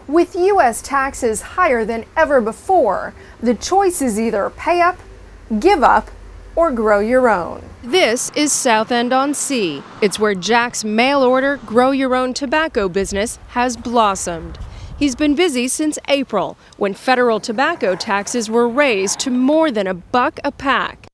With U.S. taxes higher than ever before, the choice is either pay up, give up, or grow your own. This is Southend-on-Sea. It's where Jack's mail-order, grow-your-own tobacco business has blossomed. He's been busy since April, when federal tobacco taxes were raised to more than $1 a pack.